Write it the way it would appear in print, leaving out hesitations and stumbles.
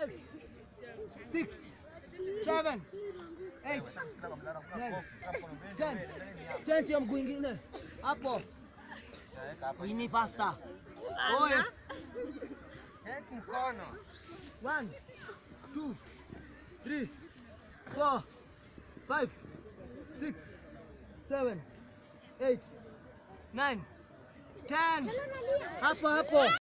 5, 6, 7, 8, 9, 10. Change ya mguu ingine. Hapo. Hii ni pasta. Oye. Cheki mkono. 1, 2, 3, 4, 5, 6, 7, 8, 9, 10. Hapo hapo.